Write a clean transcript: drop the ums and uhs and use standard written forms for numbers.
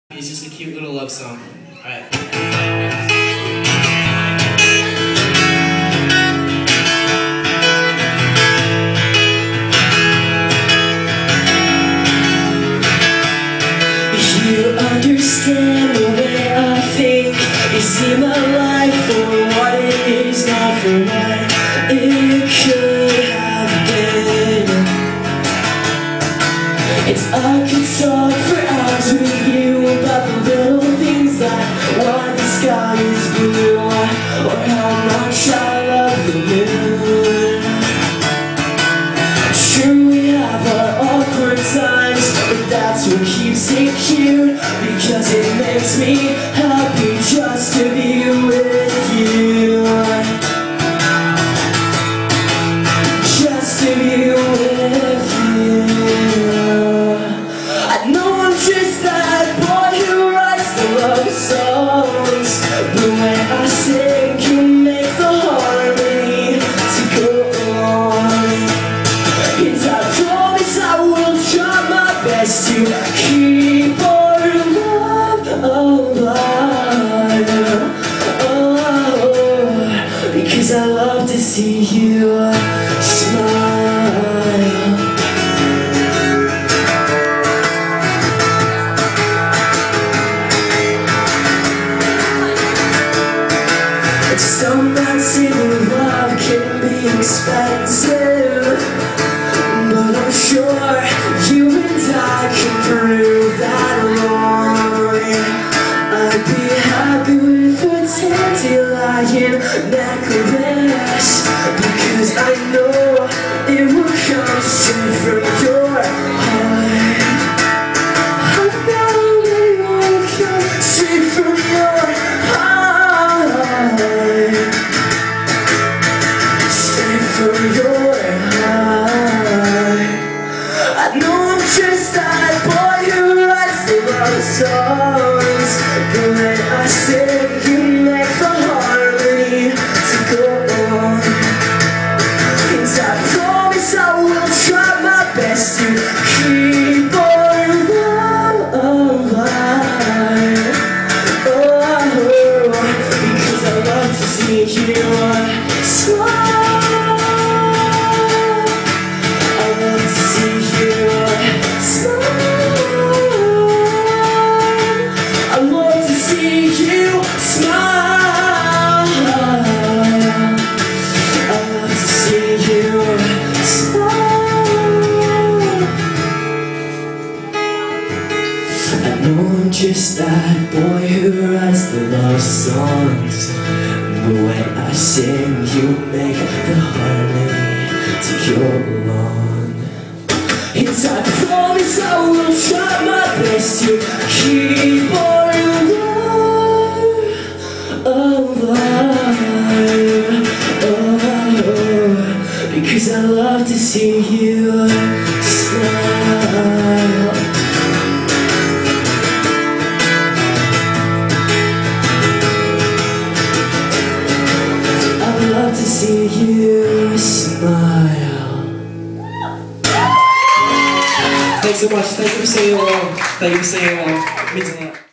It's just a cute little love song. Alright. You understand the way I think. You see my life for what it is, not for what it could have been. I could talk for hours with you about the little things like why the sky is blue, or how much I love the moon. Sure, we have our awkward times, but that's what keeps it cute, because it makes me happy just to be with you. Just to be with you. I know I'm just that boy who writes the love songs, but when I sing you make the harmony to go on. And I promise I will try my best to keep our love alive. Oh, because I love to see you smile. Some might say that love can be expensive, but I'm sure you and I can prove that wrong. I'd be happy with a dandelion necklace, because I know it will come straight from your heart. I know it will come straight from your heart. Straight from your heart. I know I'm just that boy who writes the love songs, but when I sing you make the harmony to go on. And I promise I will try my best to keep our love alive. Oh, because I love to see you smile. I know I'm just that boy who writes the love songs, but when I sing you make the harmony to go on. And I promise I will try my best to keep our love alive. Oh, because I love to see you smile. To see you smile. Thanks so much. Thank you for saying hello. Thank you for saying hello. It means a lot.